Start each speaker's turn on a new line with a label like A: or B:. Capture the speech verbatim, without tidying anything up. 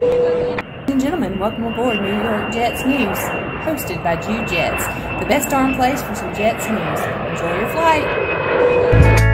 A: Ladies and gentlemen, welcome aboard New York Jets News, hosted by Jude Jets, the best darn place for some Jets news. Enjoy your flight.